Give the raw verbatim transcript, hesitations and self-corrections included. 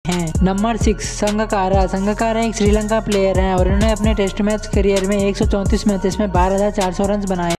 हैं। Number six Sangakkara. Sangakkara एक Sri Lanka player हैं और इन्होंने अपने टेस्ट मैच करियर में एक सौ चौंतीस मैचेस में बारह हजार चार सौ रन बनाए।